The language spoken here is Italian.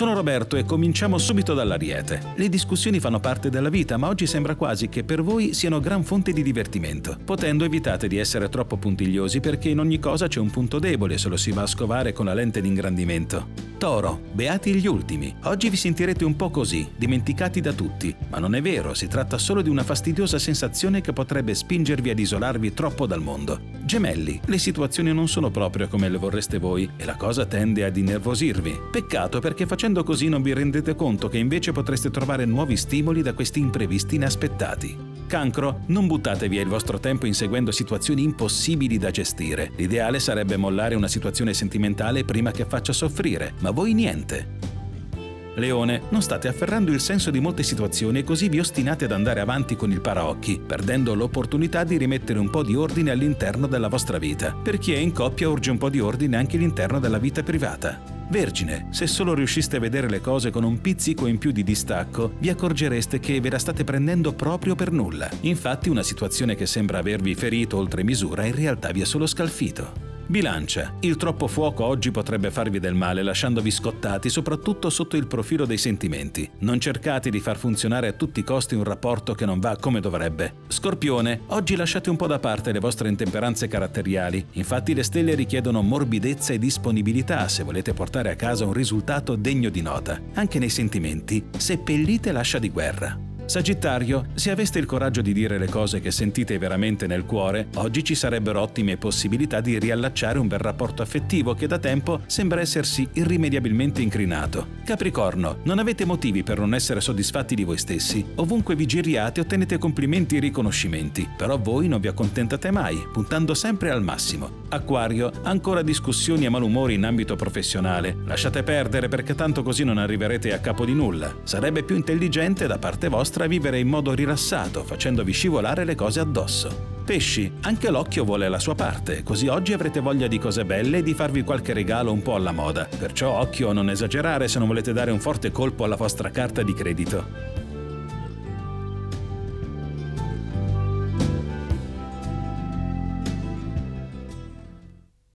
Sono Roberto e cominciamo subito dall'Ariete. Le discussioni fanno parte della vita, ma oggi sembra quasi che per voi siano gran fonte di divertimento. Potendo, evitate di essere troppo puntigliosi perché in ogni cosa c'è un punto debole se lo si va a scovare con la lente di ingrandimento. Toro, beati gli ultimi. Oggi vi sentirete un po' così, dimenticati da tutti. Ma non è vero, si tratta solo di una fastidiosa sensazione che potrebbe spingervi ad isolarvi troppo dal mondo. Gemelli, le situazioni non sono proprio come le vorreste voi e la cosa tende ad innervosirvi. Peccato, perché facendo così non vi rendete conto che invece potreste trovare nuovi stimoli da questi imprevisti inaspettati. Cancro, non buttate via il vostro tempo inseguendo situazioni impossibili da gestire. L'ideale sarebbe mollare una situazione sentimentale prima che faccia soffrire, ma voi niente. Leone, non state afferrando il senso di molte situazioni e così vi ostinate ad andare avanti con il paraocchi, perdendo l'opportunità di rimettere un po' di ordine all'interno della vostra vita. Per chi è in coppia urge un po' di ordine anche all'interno della vita privata. Vergine, se solo riusciste a vedere le cose con un pizzico in più di distacco, vi accorgereste che ve la state prendendo proprio per nulla. Infatti una situazione che sembra avervi ferito oltre misura in realtà vi ha solo scalfito. Bilancia, il troppo fuoco oggi potrebbe farvi del male lasciandovi scottati soprattutto sotto il profilo dei sentimenti. Non cercate di far funzionare a tutti i costi un rapporto che non va come dovrebbe. Scorpione, oggi lasciate un po' da parte le vostre intemperanze caratteriali. Infatti le stelle richiedono morbidezza e disponibilità se volete portare a casa un risultato degno di nota. Anche nei sentimenti, seppellite l'ascia di guerra. Sagittario, se aveste il coraggio di dire le cose che sentite veramente nel cuore, oggi ci sarebbero ottime possibilità di riallacciare un bel rapporto affettivo che da tempo sembra essersi irrimediabilmente incrinato. Capricorno, non avete motivi per non essere soddisfatti di voi stessi. Ovunque vi giriate ottenete complimenti e riconoscimenti, però voi non vi accontentate mai, puntando sempre al massimo. Acquario, ancora discussioni e malumori in ambito professionale. Lasciate perdere perché tanto così non arriverete a capo di nulla. Sarebbe più intelligente da parte vostra vivere in modo rilassato, facendovi scivolare le cose addosso. Pesci, anche l'occhio vuole la sua parte, così oggi avrete voglia di cose belle e di farvi qualche regalo un po' alla moda. Perciò occhio a non esagerare se non volete dare un forte colpo alla vostra carta di credito.